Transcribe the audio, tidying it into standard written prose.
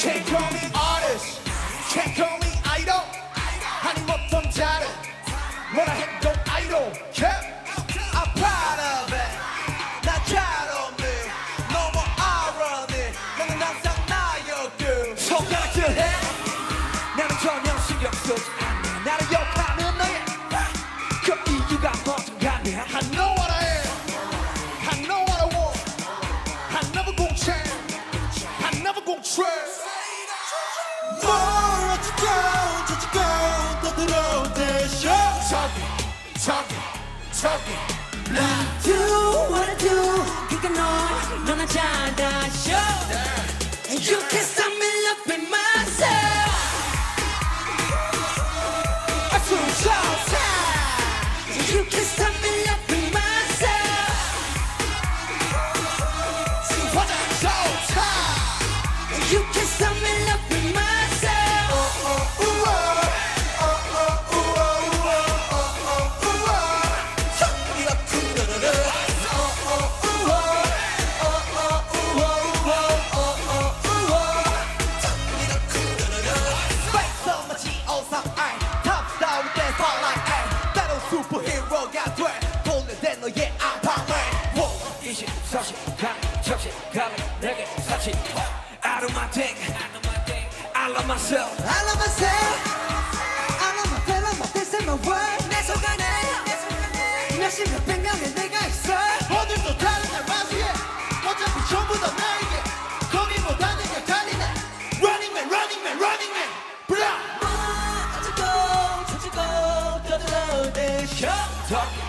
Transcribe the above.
Can't call me artist, can't call me idol. 아니 어떤 다른 뭐라 해도 idol. I'm proud of it. 나 잘없네. 너무 알아네. 너는 항상 나였고. 손가락질 해. 나는 전혀 신경 쓰지 않네. 나를 욕하는 너의 그 이유가 뭐든 간에 I know what I am. I know what I want. I never gon' change. I never gon' trust. 뭘 어쩌고 저쩌고 떠들어 대셔. 저기 I do what I do 그니까 너는 잘다셔 You can't stop me loving myself You can't stop me loving myself You can't stop me loving myself superhero가 돼 돌려댄 너의 안방을 이시 서시 가리 접시 가리 내게 사치 I do my thing I love myself I love myself I love my fellow my this and my world 내 속안에 몇십 몇백 명의 내가 있어 어딜도 다른 날 맞이해 어차피 전부 다 나에게 거기보다 내게 달리네 Running man running man running man blah 어쩌고 저쩌고 떠들어 대셔